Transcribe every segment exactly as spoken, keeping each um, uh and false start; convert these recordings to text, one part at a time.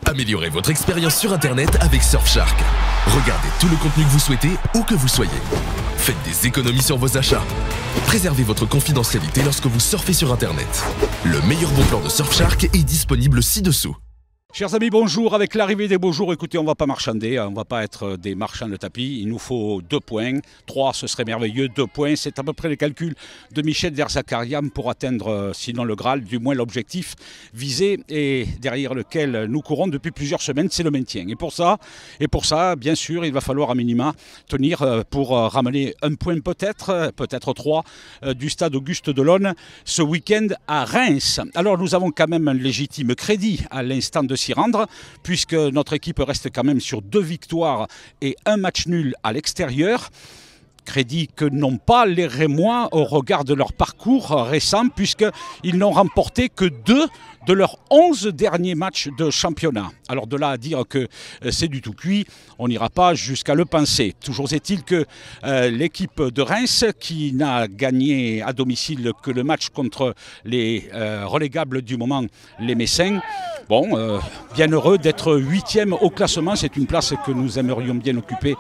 Améliorez votre expérience sur Internet avec Surfshark. Regardez tout le contenu que vous souhaitez, où que vous soyez. Faites des économies sur vos achats. Préservez votre confidentialité lorsque vous surfez sur Internet. Le meilleur bon plan de Surfshark est disponible ci-dessous. Chers amis, bonjour. Avec l'arrivée des beaux jours, écoutez, on ne va pas marchander, on ne va pas être des marchands de tapis. Il nous faut deux points. Trois, ce serait merveilleux. Deux points, c'est à peu près les calculs de Michel Derzakarian pour atteindre, sinon le Graal, du moins l'objectif visé et derrière lequel nous courons depuis plusieurs semaines, c'est le maintien. Et pour ça, et pour ça, bien sûr, il va falloir à minima tenir pour ramener un point peut-être, peut-être trois, du stade Auguste Delaune ce week-end à Reims. Alors nous avons quand même un légitime crédit à l'instant de s'y rendre, puisque notre équipe reste quand même sur deux victoires et un match nul à l'extérieur. Crédit que n'ont pas les Rémois au regard de leur parcours récent, puisqu'ils n'ont remporté que deux de leurs onze derniers matchs de championnat. Alors de là à dire que c'est du tout cuit, on n'ira pas jusqu'à le penser. Toujours est-il que euh, l'équipe de Reims, qui n'a gagné à domicile que le match contre les euh, relégables du moment, les Messins, bon, euh, bien heureux d'être huitième au classement. C'est une place que nous aimerions bien occuper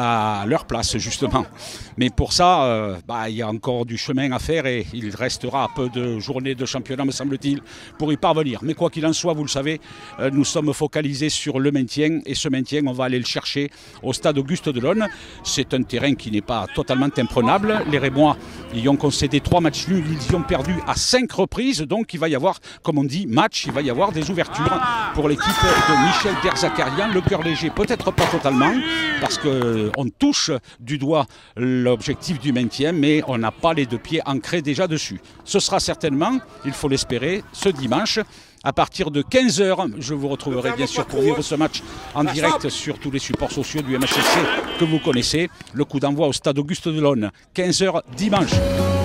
à leur place, justement. Mais pour ça, euh, bah, il y a encore du chemin à faire et il restera peu de journées de championnat, me semble-t-il, pour y parvenir. Mais quoi qu'il en soit, vous le savez, euh, nous sommes focalisés sur le maintien. Et ce maintien, on va aller le chercher au stade Auguste Delaune. C'est un terrain qui n'est pas totalement imprenable. Les Rémois y ont concédé trois matchs nuls. Ils y ont perdu à cinq reprises. Donc il va y avoir, comme on dit, match. Il va y avoir des ouvertures pour l'équipe de Michel Derzakarian. Le cœur léger, peut-être pas totalement, parce qu'on touche du doigt l'objectif du maintien, mais on n'a pas les deux pieds ancrés déjà dessus. Ce sera certainement, il faut l'espérer, ce dimanche à partir de quinze heures. Je vous retrouverai bien sûr pour vivre ce match en direct sur tous les supports sociaux du M H S C que vous connaissez. Le coup d'envoi au stade Auguste Delaune, quinze heures dimanche.